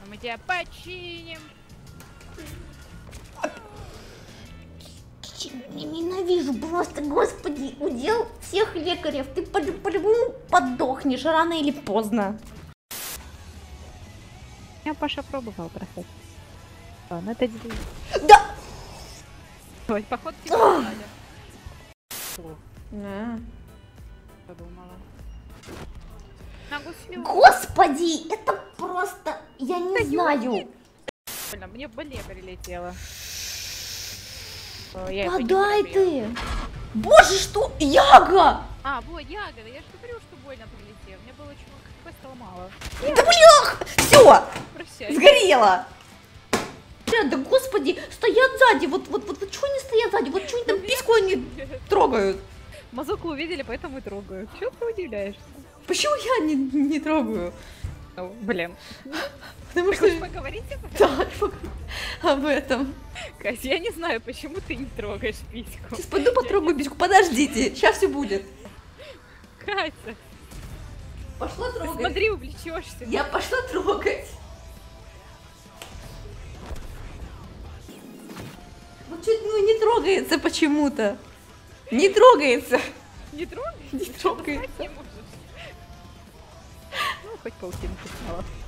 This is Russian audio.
Мы тебя починим. Ненавижу просто, господи, удел всех лекарев. Ты по-любому подохнешь рано или поздно. Я Паша пробовал бросать. Ладно, это дело. Да! Ой, поход тебе надо. Подумала. Господи, это просто, я не знаю. Мне в боле прилетело. Подай ты! Боже, что? Яга! А, вот ягода, я же говорю, что больно прилетело. Мне было чего сломало. Да блях! Все! Прощай. Сгорело! Да господи, стоят сзади, вот чего они стоят сзади, вот чего они там писку они трогают? Мазоку увидели, поэтому и трогают. Чего ты удивляешься? Почему я не трогаю? Ну, блин. Потому Ты что... хочешь поговорить об этом. Катя, я не знаю, почему ты не трогаешь письку. Сейчас пойду потрогаю письку, подождите, сейчас все будет. Катя, Пошла трогать. смотри, увлечешься. Я пошла трогать. Вот чуть не трогается почему-то. Не трогается. Не трогай? Не трогается. Ну, хоть паутинку сняла.